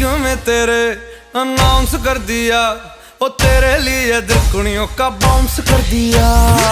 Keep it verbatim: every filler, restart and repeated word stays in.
में तेरे अनाउंस कर दिया, ओ तेरे लिए दिल कुड़ियों का बाउंस कर दिया।